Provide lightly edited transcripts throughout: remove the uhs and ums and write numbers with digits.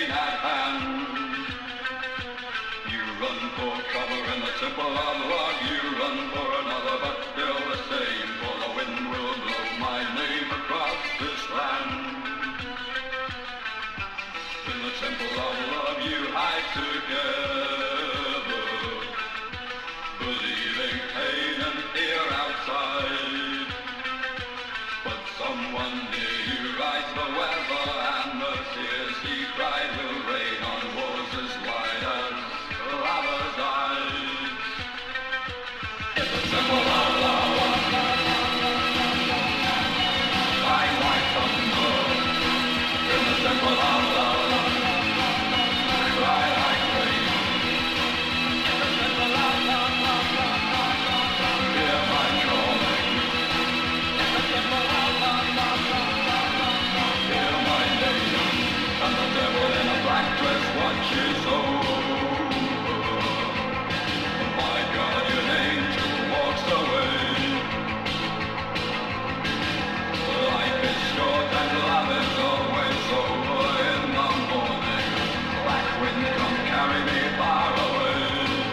pain at hand. You run for cover in the temple of love, you run for another, but still the same, for the wind will blow my name across this land. In the temple of love you hide together, believing pain and fear outside. But someone near you rides the weather, and the tears he cried will rain on walls as wide as lover's eyes. In the temple of love, shine like thunder. In the temple of love, cry like rain. In the temple of love, hear my calling. In the temple of love, hear my name. And the devil in a black dress watches over. My guardian angel walks away. Life is short and love is always over. In the morning, black wind come carry me far away.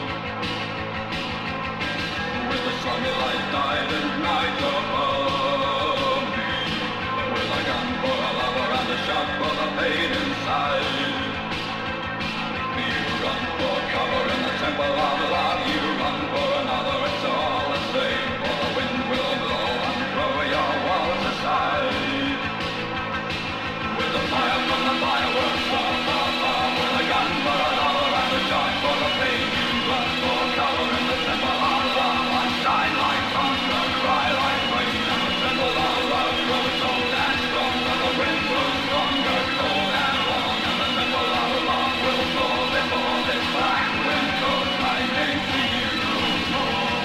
With the sunlight died and night above me, with a gun for a lover and a shot for the pain inside. You run for cover in the temple of love, you run for another, it's all the same, for the wind will blow and throw your walls aside. With the fire from the fireworks, far, far, far, with a gun for a lover and a shot for the pain, you run for cover in the temple of love, and shine like thunder, cry like rain, and the temple of love grows old and strong, and the wind blows stronger, cold and long, and the temple of love will fall before this black wind calls my name to you no more.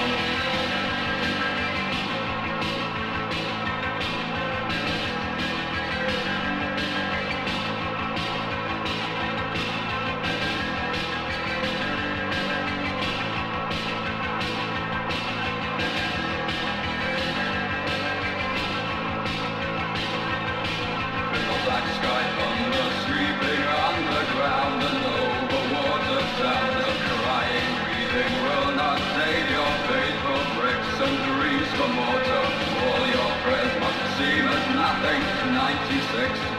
In the black sky thunder sweeping underground, and over water sounds of crying, breathing will not save your faithful bricks and dreams for mortar. All your prayers must seem as nothing. 96